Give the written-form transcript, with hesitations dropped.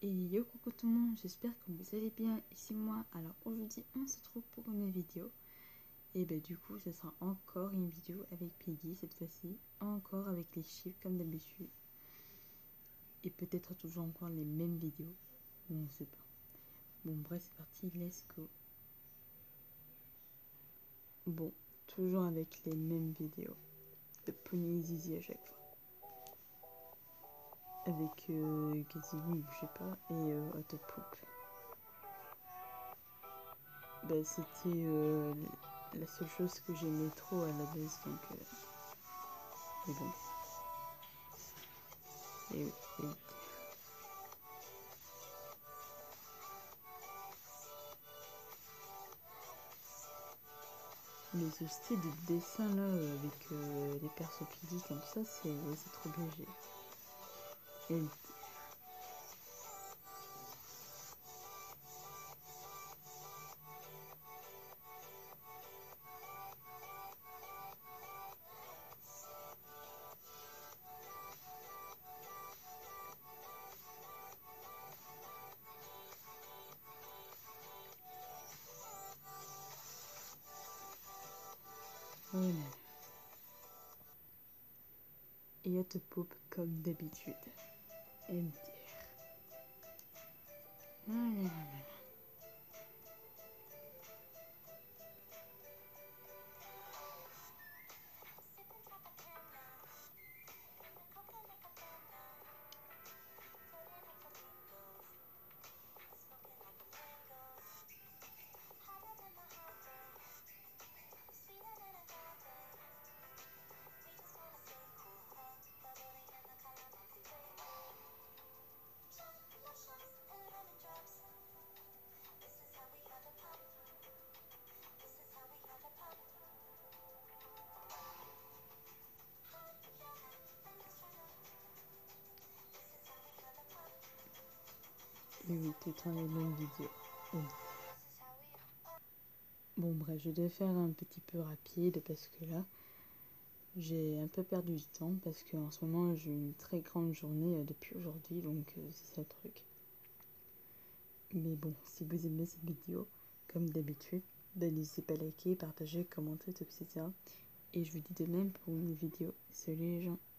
Et yo coucou tout le monde, j'espère que vous allez bien, ici moi. Alors aujourd'hui on se retrouve pour une vidéo. Et ben du coup ce sera encore une vidéo avec Piggy cette fois-ci. Encore avec les chiffres comme d'habitude. Et peut-être toujours encore les mêmes vidéos. On ne sait pas. Bon bref c'est parti, let's go. Bon, toujours avec les mêmes vidéos. De Pony Zizi à chaque fois. Avec Gazzy, je sais pas, et Autopoop. Bah, c'était la seule chose que j'aimais trop à la base, donc mais bon. Et oui, et oui. Mais ce style de dessin là, avec les persos Piggy comme ça, c'est trop léger. Et voilà. Et Autopoop comme d'habitude. MDR. Voilà. Et oui, tout le temps les mêmes vidéos. Bon bref, je vais faire un petit peu rapide parce que là, j'ai un peu perdu du temps parce qu'en ce moment j'ai une très grande journée depuis aujourd'hui, donc c'est ça le truc. Mais bon, si vous aimez cette vidéo, comme d'habitude, ben, n'hésitez pas à liker, partager, commenter, tout, etc. Et je vous dis de même pour une vidéo. Salut les gens!